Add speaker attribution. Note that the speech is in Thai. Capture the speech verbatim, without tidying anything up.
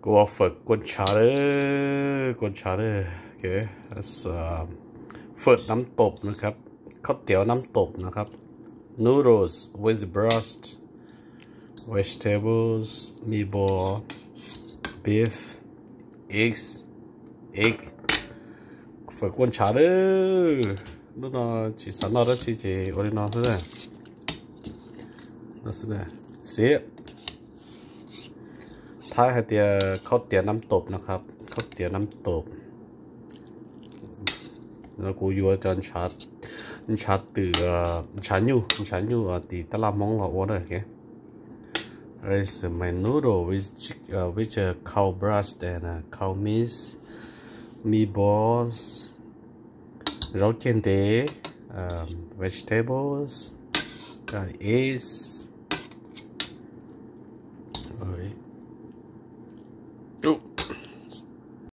Speaker 1: Go for good chowder, good chowder. Okay, that's uh, เฟิร์สน้ำตบนะครับข้าวเตี๋ยวน้ำตบนะครับ noodles with breast vegetables meatball beef eggs egg เฟิร์สgood chowder นู่นน่ะจีสันน่ะแล้วจีจีอะไรน่ะใช่ไหมนั่นสิเนี่ยเสียท้ายให้เตี๋ยวข้าวเตี๋ยวน้ำตบนะครับข้าวเตี๋ยวน้ำตบแล้วกูอยู่จนชัดชัดตื่นชันอยู่ชันอยู่ตีตลาดมองเราว่าได้แค่ There's my noodle with uh, with uh, cow breast and uh, cow meat meatballs เราเคนเด um, vegetables uh, eggs alright oh